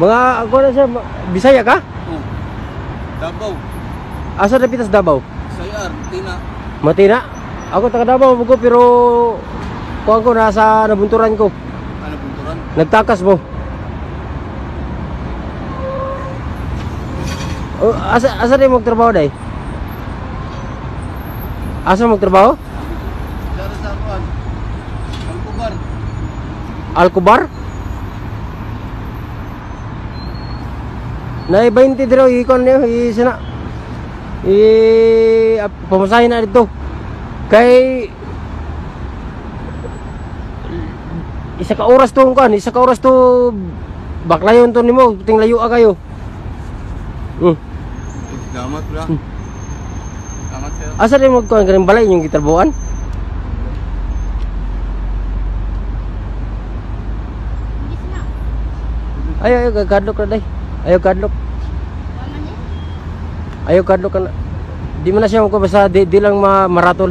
Mga ako na siya Bisaya ka? Oh. Davao. Asa na pitas Davao? Sayar, Tina. Matina. Ako taga Davao ko pero kuan ko nasa nabunturan ko. Ano bunturan? Nagtakas mo. Oh, asa rin magtrabaho day? Asa magtrabaho? Dara sa kuan. Alcobar. Alcobar? Nay 20 diro ikon niyo isina. Pamasahin na dito. Kay isa ka oras to baklayon to nimo, ting layo kayo. Salamat pula. Salamat sir. Asa rin mo kuan kaning balay yung gitarbuan? Ayo kadlok na day. Ayo kadlok. Ayo kadlok na. Di man na siya ko basta di lang maratol.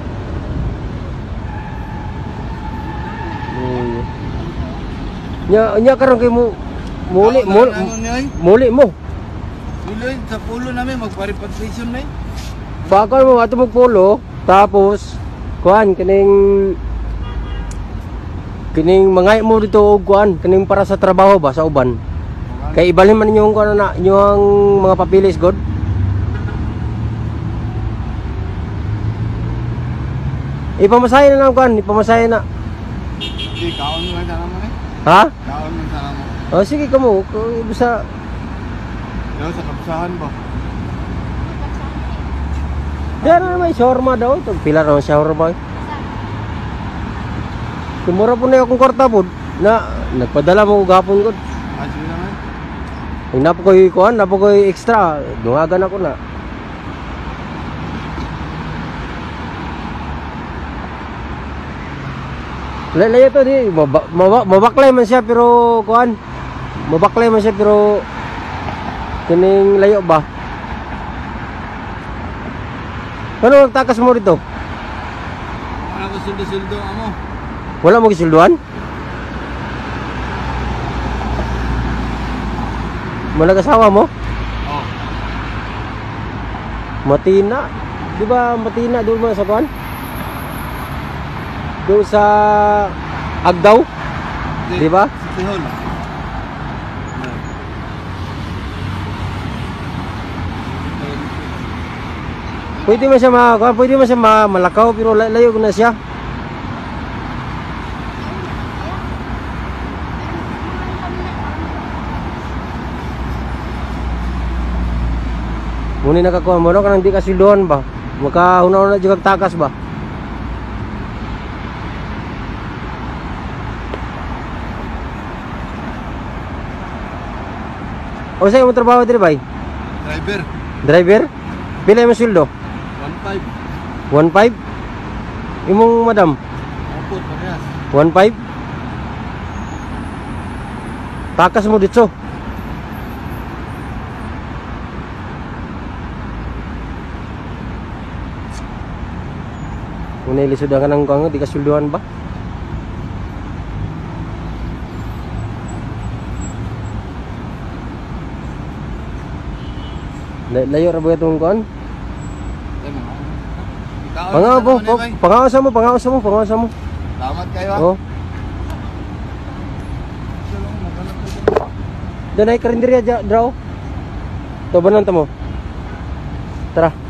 Nya karon kay mo muli mo. Muli sa pulo namin magpa-repatriation na. Bakal mo ato magpulo tapos kuan kining mangay mo dito og kuan kining para sa trabaho ba sa uban. Kay ibalhin man ninyo kuan na inyong mga papilis god. Ipamasahin na lang kuan, ipamasahin na. Di kaon mo lang sana mo eh. Ha? Kaon mo sana mo. Oh sige kamo, bisa Yo sa kapsahan ba? Diyan na may shawarma daw. Ito, pila na shawarma. Kumura po na akong kwarta po. Nagpadala mo gapon ko. Sige naman. Ay, napo ko'y kuhan, napo ko'y extra. Dungagan ako na. Laya to di. Mabaklay man siya pero kuhan. Mabaklay man siya pero kining layo ba? Ano nagtakas mo dito? Wala ko sildo-sildo amo. Wala mo gisilduan? Manag-asawa mo? Oh. Matina. Di ba Matina doon mo sa kuan? Doon sa Agdaw? Di ba? Tihon. Pwede man siya malakaw pero layo na siya. Muni nakakuha mo no kanang di kasilduhan ba? Makauna-una jud kag takas ba? O sa'yo mo trabaho diri bay? Driver. Driver? Pila mo sildo? 1.5. 1.5? Imong madam? Opo, parehas. 1.5? Takas mo dito. Kung nailisudan ka ng kong, di ka sulduhan ba? Layo ra ba itong kong? Pangawasa mo. Salamat kayo ha. Oh. Dan ay karinderya draw. To banan mo. Tara.